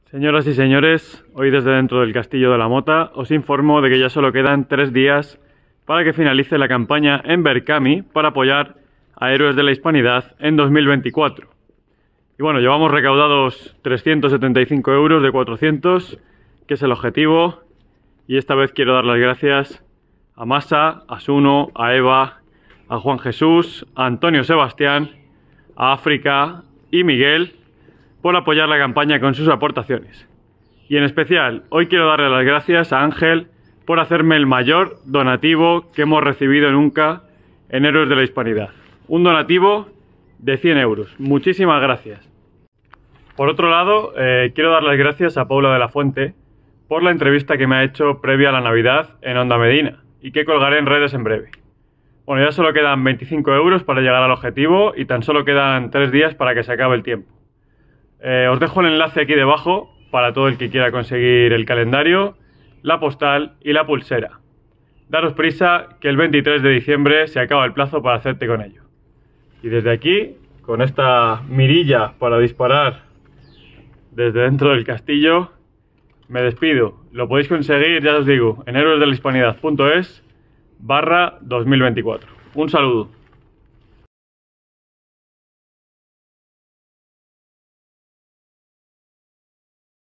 Señoras y señores, hoy desde dentro del Castillo de la Mota os informo de que ya solo quedan 3 días para que finalice la campaña en Berkami para apoyar a Héroes de la Hispanidad en 2024. Y bueno, llevamos recaudados 375 euros de 400, que es el objetivo, y esta vez quiero dar las gracias a Masa, a Suno, a Eva, a Juan Jesús, a Antonio Sebastián, a África y Miguel por apoyar la campaña con sus aportaciones. Y en especial, hoy quiero darle las gracias a Ángel por hacerme el mayor donativo que hemos recibido nunca en Héroes de la Hispanidad. Un donativo de 100 euros. Muchísimas gracias. Por otro lado, quiero dar las gracias a Paula de la Fuente por la entrevista que me ha hecho previa a la Navidad en Onda Medina y que colgaré en redes en breve. Bueno, ya solo quedan 25 euros para llegar al objetivo y tan solo quedan 3 días para que se acabe el tiempo. Os dejo el enlace aquí debajo para todo el que quiera conseguir el calendario, la postal y la pulsera. Daros prisa que el 23 de diciembre se acaba el plazo para hacerte con ello. Y desde aquí, con esta mirilla para disparar desde dentro del castillo, me despido. Lo podéis conseguir, ya os digo, en héroesdelahispanidad.es/2024. Un saludo.